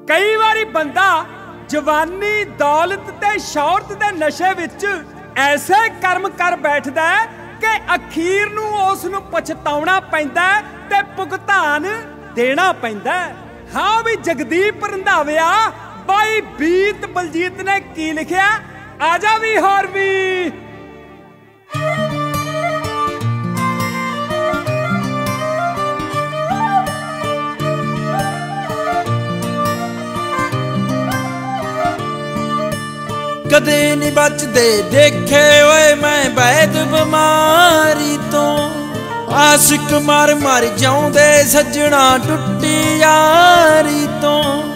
कई बारी बंदा जवानी दौलत ते शौहरत दे नशे विच ऐसे कर्म कर बैठदा है कि अखीर नूं उस नूं पछताउणा पैंदा है ते भुगतान देना पैंदा है। हाँ भी जगदीप रंधाविया बाई बीत बलजीत ने की लिखिया, आजा भी होर भी। कदे नहीं बचदे देखे ओए मैं बैद बीमारी तो, आशिक मर मर जाऊंदे सजना टुट्टी यारी तो।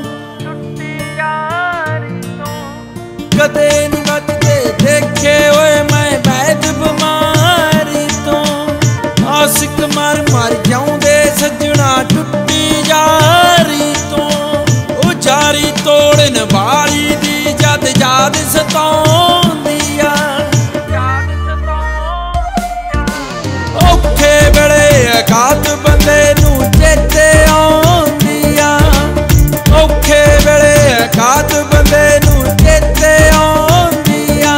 कदे नहीं बचदे देखे ओए मैं बैद बीमारी तो, आशिक मर मर जाऊंदे सजना टुट्टी यारी तो। ओ जारी तोड़न वाली दी जद याद सताउंदी आ, औखे वेले अघात बंदे नूं चेते आउंदी आ, औखे वेले अघात बंदे नूं चेते आउंदी आ।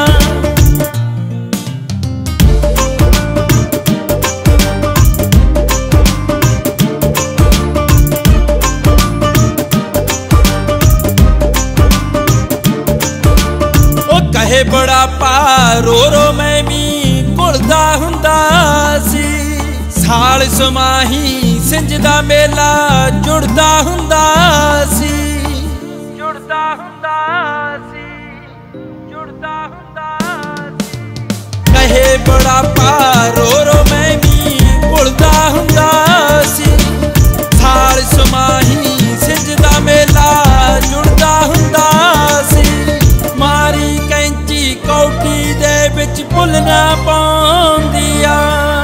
कहे बड़ा पारो रो मैं भी घुलदा हुंदा सी, साल समाही सिंजदा मेला जुड़दा हुंदा सी, जुड़दा हुंदा सी, जुड़दा हुंदा सी। कहे बड़ा पारो रो मैं भी घुलदा हुंदा सी, साल समाही सिंजदा मेला जुड़दा हुंदा सी। मारी कैंची कौटी दे विच भुलना पाउंदी आ,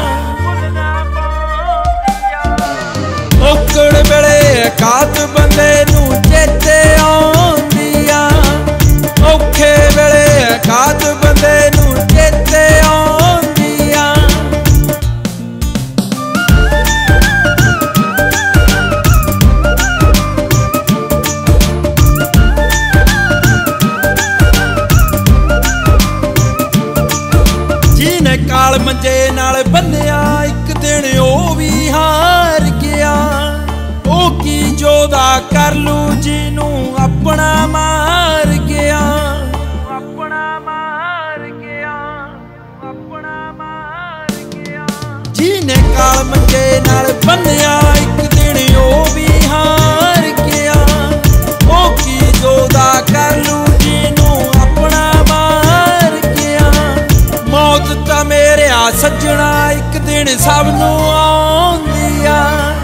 औकड़ वेले अघात बंदे नूं चेते आउंदी आ, औखे वेले अघात बंदे नूं चेते आउंदी आ। जिने काल मंजे नाल बन्निया एक दिन ओ भी हार गया, ओ की जोदा कर लू जिनू अपना मार गया, अपना मार गया, अपना मार गया। जिने काल मंजे नाल बन्निया एक दिन ओ भी हार गया, ओ की जोदा कर लू जिनू अपना मार गया। मौत तां मेरे आ सजना एक दिन सब नूं आउंदी आ,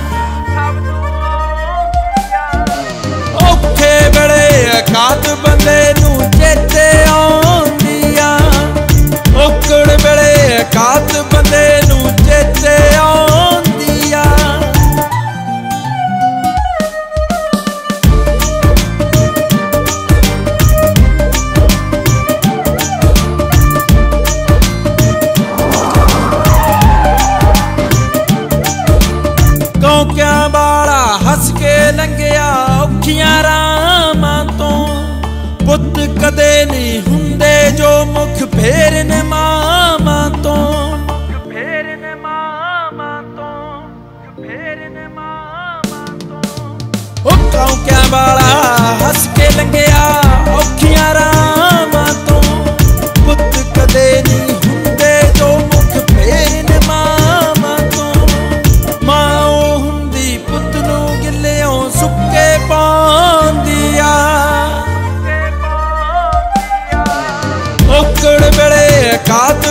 औखे वेले अघात बंदे नूं चेते आउंदी आ, औकड़ वेले अघात बंदे नूं चेते आउंदी आ। कौकियां वाला हस के लंघिया औखियां रामां तो, पुत कदे नहीं हुंदे जो मुख फेरन मामा तो, फेरन मामा तो, फेरन मामा तो। ओ कौकियां वाला हस के लंघिया औखियां रामां तो, पुत कदे नहीं हुंदे जो मुख फेरन मामा तो। मां हुंदी पुत नूं गिल्लियों सुक्के पाउंदी आ, औकड़ वेले अघात